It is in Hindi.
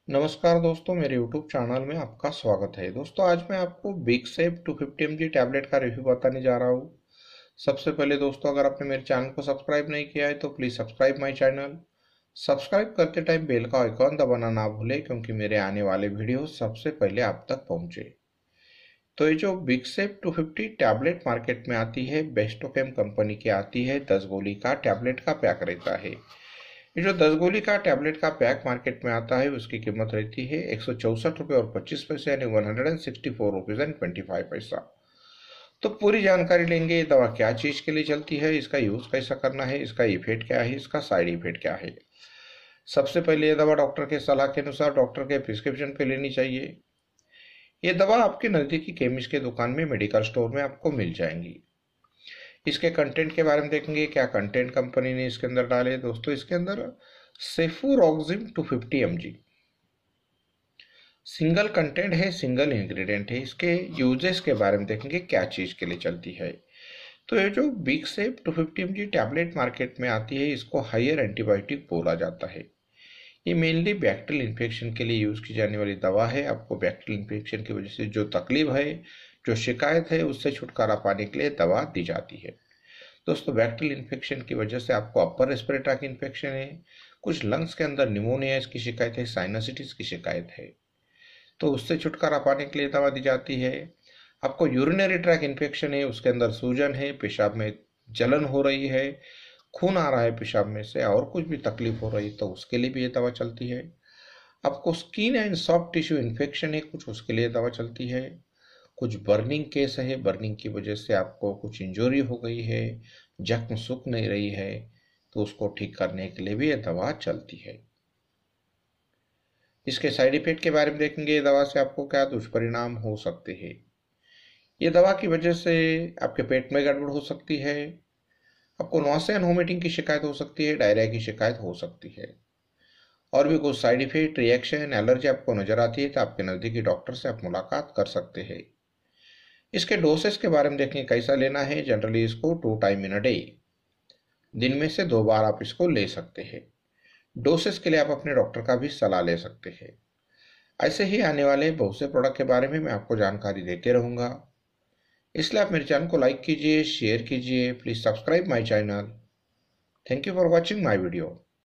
नमस्कार दोस्तों, मेरे YouTube चैनल में आपका स्वागत है। दोस्तों, आज मैं आपको बिगसेफ 250 mg टैबलेट का रिव्यू बताने जा रहा हूँ। सबसे पहले दोस्तों, अगर आपने मेरे चैनल को सब्सक्राइब नहीं किया है तो please subscribe my channel. Subscribe करते टाइम बेल का आइकॉन दबाना ना भूलें, क्योंकि मेरे आने वाले वीडियो सबसे पहले आप तक पहुँचे। तो ये जो बिगसेफ 250 टैबलेट मार्केट में आती है, बेस्टोकेम कंपनी की आती है। 10 गोली का टैबलेट का पैक रहता है। ये जो 10 गोली का टैबलेट का पैक मार्केट में आता है, उसकी कीमत रहती है 164 रुपये और 25 पैसे, यानी 164 रुपीज़ एंड 25 पैसा। तो पूरी जानकारी लेंगे, ये दवा क्या चीज़ के लिए चलती है, इसका यूज़ कैसा करना है, इसका इफेक्ट क्या है, इसका साइड इफेक्ट क्या है। सबसे पहले ये दवा डॉक्टर के सलाह के अनुसार डॉक्टर के प्रिस्क्रिप्शन पे लेनी चाहिए। ये दवा आपके नज़दीकी केमिस्ट के दुकान में, मेडिकल स्टोर में आपको मिल जाएंगी। इसके कंटेंट के बारे में देखेंगे, क्या कंटेंट कंपनी ने इसके अंदर डाले। दोस्तों, इसके अंदर सेफुरॉक्सिम 250 mg सिंगल कंटेंट है, सिंगल इंग्रेडिएंट है। इसके यूजेस के बारे में देखेंगे, क्या चीज़ के लिए चलती है। तो ये जो बिगसेफ 250 mg टैबलेट मार्केट में आती है, इसको हायर एंटीबायोटिक बोला जाता है। ये मेनली बैक्टीरियल इन्फेक्शन के लिए यूज़ की जाने वाली दवा है। आपको बैक्टीरियल इन्फेक्शन की वजह से जो तकलीफ है, जो शिकायत है, उससे छुटकारा पाने के लिए दवा दी जाती है। दोस्तों, बैक्टीरियल इन्फेक्शन की वजह से आपको अपर रेस्पिरेटरी ट्रैक्ट इन्फेक्शन है, कुछ लंग्स के अंदर निमोनिया की शिकायत है, साइनसाइटिस की शिकायत है, तो उससे छुटकारा पाने के लिए दवा दी जाती है। आपको यूरिनरी ट्रैक्ट इन्फेक्शन है, उसके अंदर सूजन है, पेशाब में जलन हो रही है, खून आ रहा है पेशाब में से, और कुछ भी तकलीफ हो रही है, तो उसके लिए भी ये दवा चलती है। आपको skin and soft tissue infection है कुछ, उसके लिए दवा चलती है। कुछ बर्निंग केस है, बर्निंग की वजह से आपको कुछ इंजरी हो गई है, जख्म सूख नहीं रही है, तो उसको ठीक करने के लिए भी ये दवा चलती है। इसके साइड इफेक्ट के बारे में देखेंगे, दवा से आपको क्या दुष्परिणाम हो सकते हैं। ये दवा की वजह से आपके पेट में गड़बड़ हो सकती है, आपको नौसिया एंड वोमिटिंग की शिकायत हो सकती है, डायरिया की शिकायत हो सकती है, और भी कुछ साइड इफेक्ट, रिएक्शन, एलर्जी आपको नजर आती है तो आपके नज़दीकी डॉक्टर से आप मुलाकात कर सकते हैं। इसके डोसेस के बारे में देखें, कैसा लेना है। जनरली इसको 2 टाइम इन अ डे, दिन में से 2 बार आप इसको ले सकते हैं। डोसेस के लिए आप अपने डॉक्टर का भी सलाह ले सकते हैं। ऐसे ही आने वाले बहुत से प्रोडक्ट के बारे में मैं आपको जानकारी देते रहूँगा, इसलिए आप मेरे चैनल को लाइक कीजिए, शेयर कीजिए, please subscribe my channel. Thank you for watching my video.